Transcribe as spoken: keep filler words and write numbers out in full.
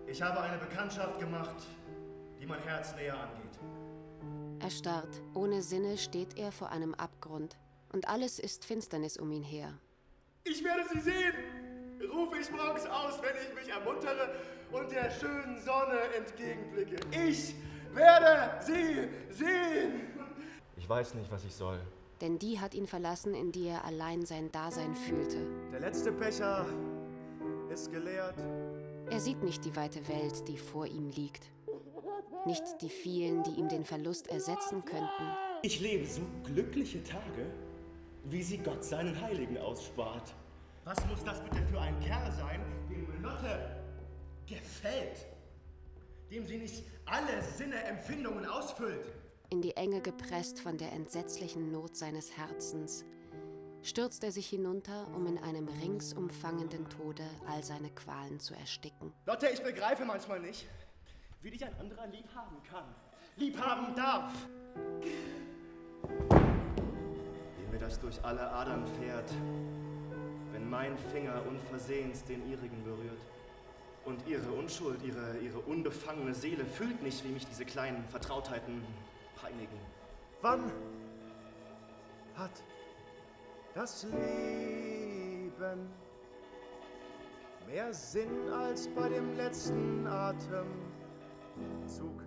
Ich habe eine Bekanntschaft gemacht, die mein Herz näher angeht. Erstarrt, ohne Sinne steht er vor einem Abgrund und alles ist Finsternis um ihn her. Ich werde sie sehen, rufe ich morgens aus, wenn ich mich ermuntere und der schönen Sonne entgegenblicke. Ich werde sie sehen. Ich weiß nicht, was ich soll. Denn die hat ihn verlassen, in die er allein sein Dasein fühlte. Der letzte Becher ist geleert. Er sieht nicht die weite Welt, die vor ihm liegt. Nicht die vielen, die ihm den Verlust ersetzen könnten. Ich lebe so glückliche Tage, wie sie Gott seinen Heiligen ausspart. Was muss das bitte für ein Kerl sein, dem Lotte gefällt? Dem sie nicht alle Sinne-Empfindungen ausfüllt? In die Enge gepresst von der entsetzlichen Not seines Herzens, stürzt er sich hinunter, um in einem ringsumfangenden Tode all seine Qualen zu ersticken. Lotte, ich begreife manchmal nicht, wie dich ein anderer lieb haben kann, lieb haben darf. Wie mir das durch alle Adern fährt, wenn mein Finger unversehens den ihrigen berührt. Und ihre Unschuld, ihre, ihre unbefangene Seele fühlt nicht, wie mich diese kleinen Vertrautheiten peinigen. Wann hat das Leben mehr Sinn als bei dem letzten Atemzug?